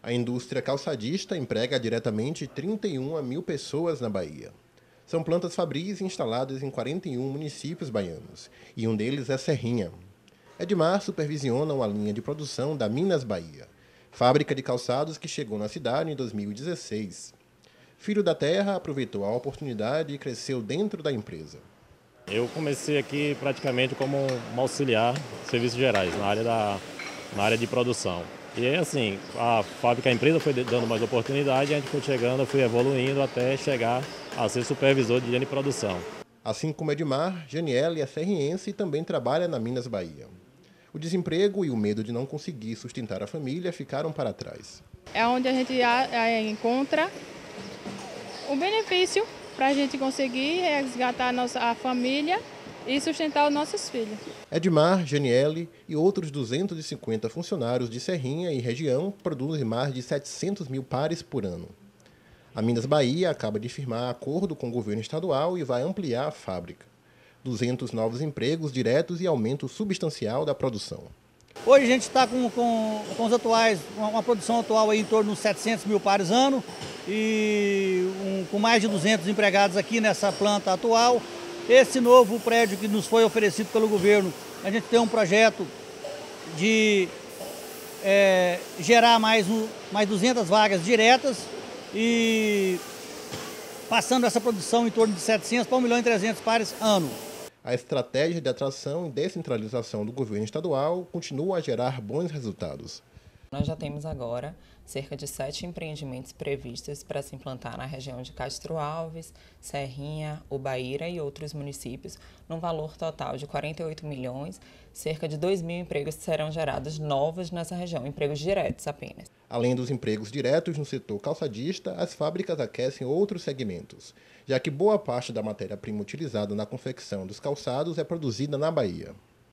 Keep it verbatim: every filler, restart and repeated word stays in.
A indústria calçadista emprega diretamente trinta e uma mil pessoas na Bahia. São plantas fabris instaladas em quarenta e um municípios baianos, e um deles é Serrinha. Edmar supervisiona uma linha de produção da Minas Bahia, fábrica de calçados que chegou na cidade em dois mil e dezesseis. Filho da terra, aproveitou a oportunidade e cresceu dentro da empresa. Eu comecei aqui praticamente como um auxiliar de serviços gerais, na área, da, na área de produção. E aí, assim, a fábrica, a empresa foi dando mais oportunidade, a gente foi chegando, foi evoluindo até chegar a ser supervisor de linha de produção. Assim como Edmar, Janiele é serriense e também trabalha na Minas Bahia. O desemprego e o medo de não conseguir sustentar a família ficaram para trás. É onde a gente encontra o benefício para a gente conseguir resgatar a nossa a família e sustentar os nossos filhos. Edmar, Janiele e outros duzentos e cinquenta funcionários de Serrinha e região produzem mais de setecentos mil pares por ano. A Minas Bahia acaba de firmar acordo com o governo estadual e vai ampliar a fábrica. duzentos novos empregos diretos e aumento substancial da produção. Hoje a gente está com, com, com os atuais, uma, uma produção atual aí em torno de setecentos mil pares ano e um, com mais de duzentos empregados aqui nessa planta atual. Esse novo prédio que nos foi oferecido pelo governo, a gente tem um projeto de é, gerar mais, um, mais duzentas vagas diretas e passando essa produção em torno de setecentos para um milhão e trezentos pares ano. A estratégia de atração e descentralização do governo estadual continua a gerar bons resultados. Nós já temos agora cerca de sete empreendimentos previstos para se implantar na região de Castro Alves, Serrinha, Ubaíra e outros municípios, num valor total de quarenta e oito milhões, cerca de dois mil empregos serão gerados novos nessa região, empregos diretos apenas. Além dos empregos diretos no setor calçadista, as fábricas aquecem outros segmentos, já que boa parte da matéria-prima utilizada na confecção dos calçados é produzida na Bahia.